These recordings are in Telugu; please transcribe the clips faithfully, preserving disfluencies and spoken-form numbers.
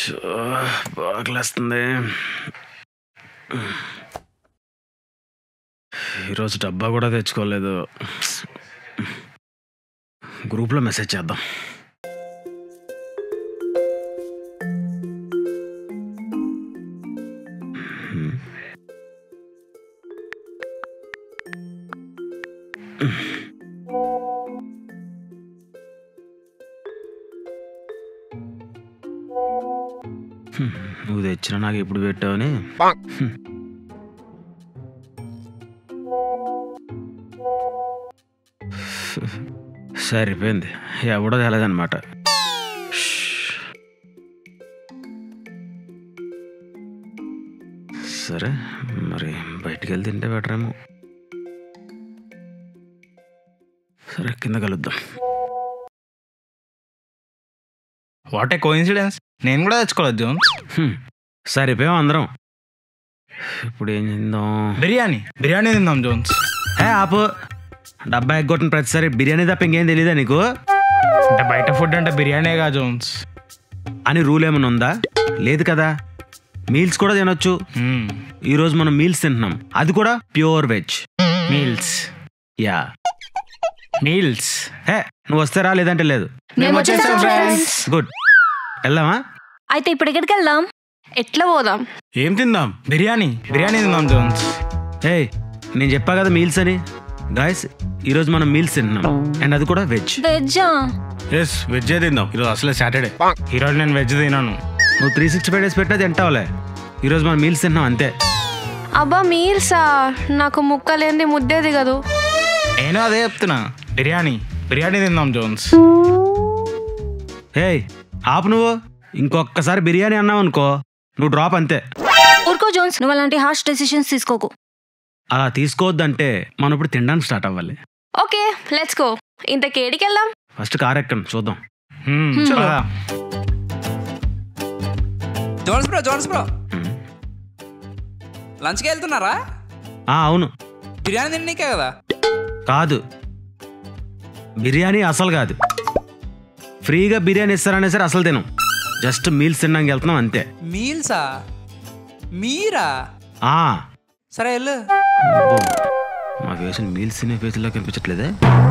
బాగలేస్తుంది. ఈరోజు డబ్బా కూడా తెచ్చుకోలేదు. గ్రూప్లో మెసేజ్ చేద్దాం. నువ్వు తెచ్చినా నాకు ఎప్పుడు పెట్టావని. సరిపోయింది, ఎవడో తెలదనమాట. సరే మరి బయటికి వెళ్ళి తింటే బెటరేమో. సరే కింద కలుద్దాం. వాట్ ఏ కోఇన్సిడెన్స్, నేను కూడా తెచ్చుకోలేదు జోన్స్. సరిపోయాం అందరం. ఇప్పుడు ఏం తిందాం? బిర్యానీ బిర్యానీ తిందాం జోన్స్. ఏ ఆపు, డబ్బా ఎగ్గొట్టిన ప్రతిసారి బిర్యానీ తప్ప ఇంకేం తెలీదా నీకు? అంటే బయట ఫుడ్ అంటే బిర్యానీగా జోన్స్ అని రూల్ ఏమైనా ఉందా? లేదు కదా. మీల్స్ కూడా తినొచ్చు. ఈరోజు మనం మీల్స్ తింటున్నాం, అది కూడా pure veg meals. Yeah meals. Hey నువ్వు వస్తే రా, లేదంటే లేదు. గుడ్, వెళ్దామా? అయితే ఇప్పుడు ఎక్కడికి వెళ్దాం? ఎట్లా పోదాం? ఏం తిందాం? బిర్యానీ బిర్యానీ తిందాం జోన్స్. హే నేను చెప్పా కదా మీల్స్ అని. గాయస్ ఈరోజు మనం మీల్స్ తింటున్నాం, అండ్ అది కూడా వెజ్. వెజ్జా? ఎస్ వెజ్జే తిందాం. ఈరోజు అసలే సాటర్డే. ఈరోజు నేను వెజ్ తినాను. నువ్వు త్రీ సిక్స్టీ ఫైవ్ డేస్ పెట్టినా తింటావులే. ఈరోజు మనం మీల్స్ తింటున్నాం అంతే. అబ్బా మీల్సా? నాకు ముక్కలేంది ముద్దే దిగదు. నేను అదే చెప్తున్నా, బిర్యానీ బిర్యానీ తిందాం జోన్స్. హే ఆపు, నువ్వు ఇంకొకసారి బిర్యానీ అన్నావు అనుకో నువ్వు డ్రాప్ అంతే. ఊరుకో జోన్స్, నువ్వు అలాంటి హార్ష్ డెసిషన్స్ తీసుకోకు. అలా తీసుకోవద్దంటే మనం ఇప్పుడు తినడానికి స్టార్ట్ అవ్వాలి. Okay let's go. ఇంతకి ఏడికి వెళ్దాం? ఫస్ట్ కార్ ఎక్కం చూద్దాం. జోన్స్ బ్రో జోన్స్ బ్రో లంచ్కి వెళ్తున్నారా? అవును. బిర్యానీ తిననీకే కదా? కాదు, బిర్యానీ అసలు కాదు. ఫ్రీగా బిర్యానీ ఇస్తారనే సరే అసలు తినం. జస్ట్ మీల్స్ తినడానికి వెళ్తున్నాం అంతే. మీల్సా? మీరా? సరే వెళ్ళు. మాకు వేసిన మీల్స్ తినే ఫేస్లో కనిపించట్లేదే.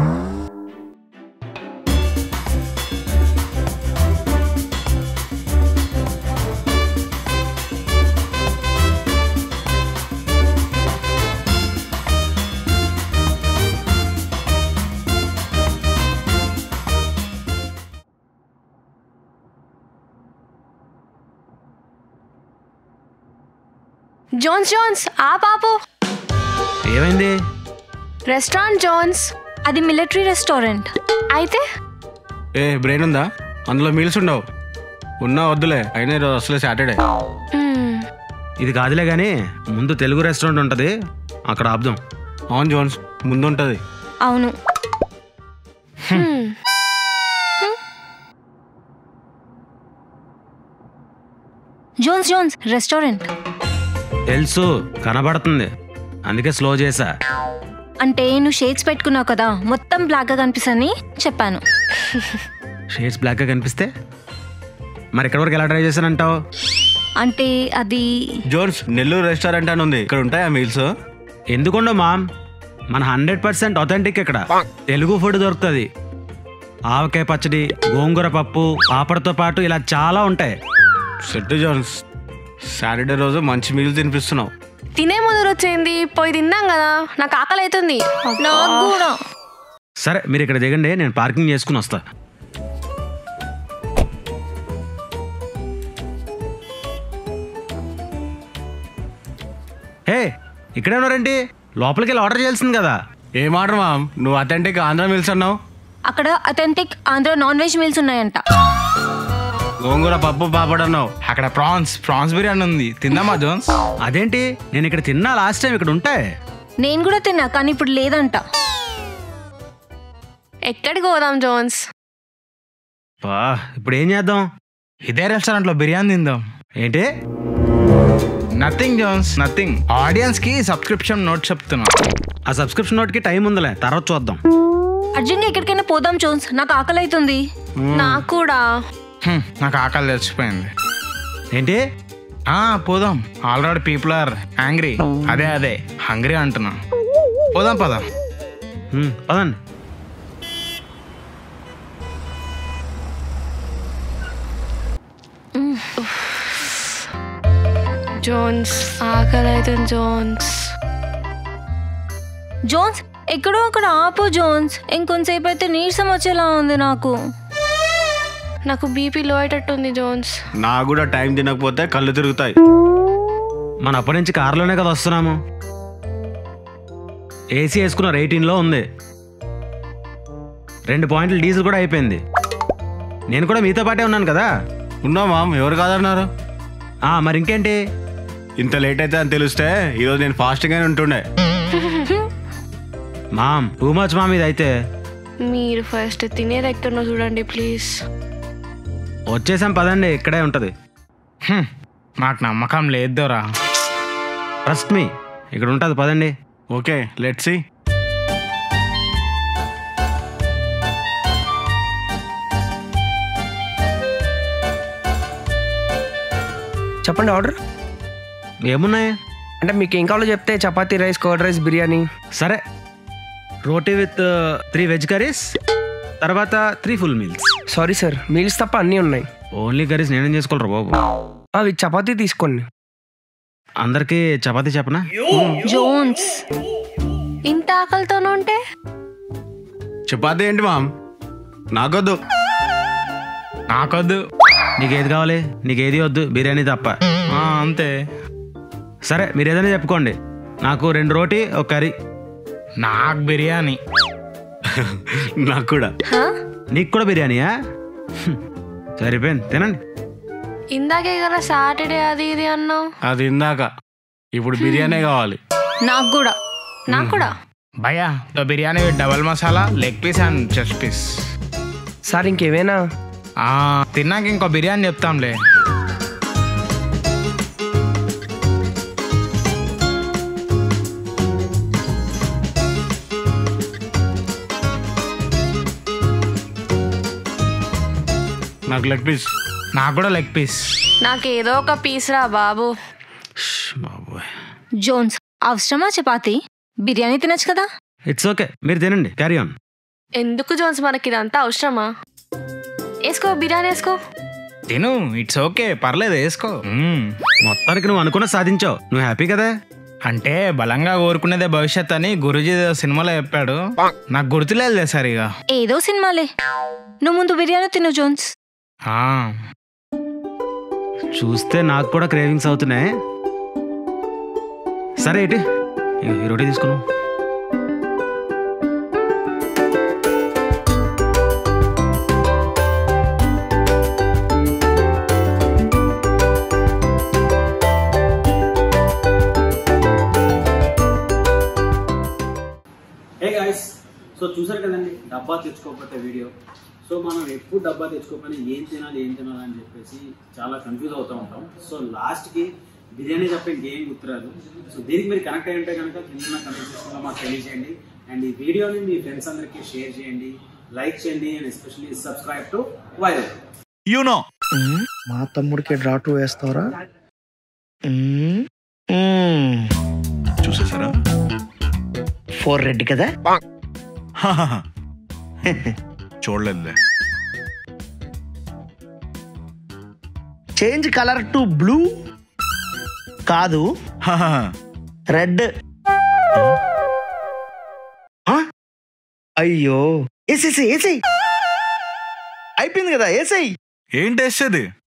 జోన్స్ జోన్స్ ఆ పాపు. ఏమైంది? రెస్టారెంట్ జోన్స్, అది మిలిటరీ రెస్టారెంట్. అయితే ఏ బ్రెయిన్ ఉందా? అందులో మీల్స్ ఉండవు. ఉన్నా వద్దులే, అయినా ఈరోజు అసలే సాటర్డే. ఇది కాదులే కానీ ముందు తెలుగు రెస్టారెంట్ ఉంటుంది, అక్కడ ఆపుదాం. అవును జోన్స్, ముందు ఉంటుంది. అవును. జోన్స్ జోన్స్ రెస్టారెంట్ తెలుసు, కనబడుతుంది, అందుకే స్లో చేసా. అంటే నువ్వు షేడ్స్ పెట్టుకున్నావు కదా, మొత్తం బ్లాక్గా కనిపిస్తని చెప్పాను. షేడ్స్ బ్లాక్గా కనిపిస్తే మరి ఇక్కడ వరకు ఎలా ట్రై చేశానంటావు? అంటే అది జోన్స్ నెల్లూరు రెస్టారెంట్ అని ఉంది, ఇక్కడ ఉంటాయా మీల్స్? ఎందుకుండో మామ్, మన హండ్రెడ్ పర్సెంట్ అథెంటిక్. ఇక్కడ తెలుగు ఫుడ్ దొరుకుతుంది. ఆవకాయ పచ్చడి, గోంగూర పప్పు, పాపడతో పాటు ఇలా చాలా ఉంటాయి. సెట్ జోన్స్, సాటర్డే రోజు మంచి మీల్ తినిపిస్తున్నావు. తినే ముందు వచ్చింది, పోయి తిన్నాం కదా, నాకు ఆకలి అవుతుంది. నాకు కూడా. సరే మీరు ఇక్కడ దిగండి, నేను పార్కింగ్ చేసుకుని వస్తా. హే ఇక్కడే ఉన్నారేంటి? లోపలికి వెళ్ళి ఆర్డర్ చేయాల్సింది కదా. ఏం ఆర్డర్ మామ్? నువ్వు అథెంటిక్ ఆంధ్ర మీల్స్ అన్నావు. అక్కడ authentic Andhra non veg meals ఉన్నాయంట. గోంగూర పప్పు పాపడ్ అన్నావు. అక్కడ ప్రాన్స్ ప్రాన్స్ బిర్యానీ ఉంది, తిందామా జోన్స్? అదేంటి, నేను ఇక్కడ తిన్నా లాస్ట్ టైం, ఇక్కడ ఉంటాయి. నేను కూడా తిన్నా కానీ ఇప్పుడు లేదంట. ఎక్కడికి పోదాం జోన్స్? పా ఇప్పుడు ఏం చేద్దాం? ఇదే రెస్టారెంట్లో బిర్యానీ తిందాం. ఏంటి? Nothing Jones, nothing. ఆడియన్స్ కి సబ్స్క్రిప్షన్ నోట్ చెప్తున్నా. ఆ సబ్స్క్రిప్షన్ నోట్ కి టైం ఉందిలే, తర్వాత చూద్దాం. అర్జున్ ఎక్కడికైనా పోదాం జోన్స్, నాకు ఆకలి అవుతుంది. నాకు కూడా. నాకు ఆకలి తెచ్చిపోయింది. ఏంటి? ఆ పోదాం. Already people are angry. అదే అదే హంగ్రీ అంటున్నా. పోదాం పదాం. హ్మ్, పదండి. జోన్స్ ఆకలి అవుతుంది. జోన్స్ జోన్స్ ఎక్కడో అక్కడ ఆపు జోన్స్. ఇంకొంతసేపు అయితే నీరసం వచ్చేలా ఉంది నాకు. నాకు బీపీ లో అయ్యేటట్టుంది జోన్స్. నాకు కూడా టైం తినకపోతే కళ్ళు తిరుగుతాయి. మన అప్పటి నుంచి కార్లోనే కదా వస్తున్నాము. ఏసీ వేసుకున్నారు, ఎయిటీన్లో ఉంది. రెండు పాయింట్లు డీజిల్ కూడా అయిపోయింది. నేను కూడా మీతో పాటే ఉన్నాను కదా. ఉన్నా మామ్, ఎవరు కాదన్నారు? మరి ఇంకేంటి? ఇంత లేట్ అయితే అని తెలిస్తే ఈరోజు నేను ఫాస్ట్గానే ఉంటుండే. మామ్ టూ మచ్ మామ్ ఇది అయితే. మీరు ఫస్ట్ తినేది ఎక్కడో చూడండి ప్లీజ్. వచ్చేసాం పదండి, ఇక్కడే ఉంటుంది. నాకు నమ్మకం లేదురా. ట్రస్ట్ మీ, ఇక్కడ ఉంటుంది పదండి. Okay let's see. చెప్పండి ఆర్డర్. ఏమున్నాయి అంటే మీకు ఏం కావాలో చెప్తే chapati, rice, curd rice, biryani. సరే, roti with three veg curries, తర్వాత three full meals. Sorry sir, meals తప్ప అన్నీ ఉన్నాయి. ఓన్లీ కర్రీస్ నేనేం చేసుకోలేరు బాబు. అవి చపాతీ తీసుకోండి. అందరికి చపాతీ చెప్పనా? జోన్స్ ఇంత ఆకలితోనే ఉంటే చపాతీ ఏంటి మామ్? నాకొద్దు. నాకొద్దు. నీకేది కావాలి? నీకేది వద్దు, బిర్యానీ తప్ప. అంతే. సరే మీరు ఏదైనా చెప్పుకోండి. నాకు రెండు రోటీ ఒక కర్రీ. నాకు బిర్యానీ. నాకు కూడా. నీకు కూడా బిర్యానీయా? సరిపోయింది, తినండి. ఇందాకే కదా సాటర్డే అది ఇది అన్నావు. అది ఇందాక, ఇప్పుడు బిర్యానీ కావాలి. నాకు కూడా. నాకు కూడా. భయ్యా తో biryani with double masala, leg piece and chest piece. Sir ఇంకేమైనా? తిన్నాక ఇంకో బిర్యానీ చెప్తాంలే. నాకు లెగ్ పీస్. నాకు కూడా లెగ్ పీస్. నాకు ఏదో ఒక పీస్ రా బాబు. జోన్స్ అవసరమా చపాతీ? బిర్యానీ తినచ్చు కదా. ఇట్స్ ఓకే, మీరు తినండి, క్యారీ ఆన్. ఎందుకు జోన్స్ మనకి ఇదంతా అవసరమా? వేసుకో, బిర్యానీ వేసుకో. తిను, ఇట్స్ ఓకే, పర్లేదు, వేసుకో. మొత్తానికి నువ్వు అనుకున్న సాధించావు. నువ్వు హ్యాపీ కదా? అంటే బలంగా కోరుకునేదే భవిష్యత్ అని గురూజీ సినిమాలో చెప్పాడు. నాకు గుర్తులేదు సరిగా. ఏదో సినిమాలే. నువ్వు ముందు బిర్యానీ తిను జోన్స్. చూస్తే నాకు కూడా క్రేవింగ్స్ అవుతున్నాయి. సరే ఇటు ఈ రోటీ తీసుకున్నావు. హే గాయ్స్, సో చూసారు కదండి డబ్బా తెచ్చుకోకపోతే వీడియో. సో మనం ఎప్పుడు డబ్బా తెచ్చుకోకపోయినా ఏం తినాలి ఏం తినాలి అని చెప్పేసి చాలా కన్ఫ్యూజ్ అవుతూ ఉంటాం. సో లాస్ట్కి బిర్యానీ తప్ప ఇంకేం గుర్తురాదు. సో దీనికి మీరు కనెక్ట్ అయి ఉంటే కనుక కింద కమెంట్ సెక్షన్లో మాకు తెలియజేయండి. అండ్ ఈ వీడియోని మీ ఫ్రెండ్స్ అందరికీ షేర్ చేయండి, లైక్ చేయండి, and especially subscribe to Viral. You know మా తమ్ముడికి డ్రా టూ వేస్తావరా? చూసేసారా? ఫోర్ రెడ్ కదా? చూడలేదులే. చేంజ్ కలర్ టు బ్లూ కాదు, రెడ్. అయ్యో, ఏసేసి ఏసేయి. అయిపోయింది కదా, ఏసేయి. ఏంటి వేసేది?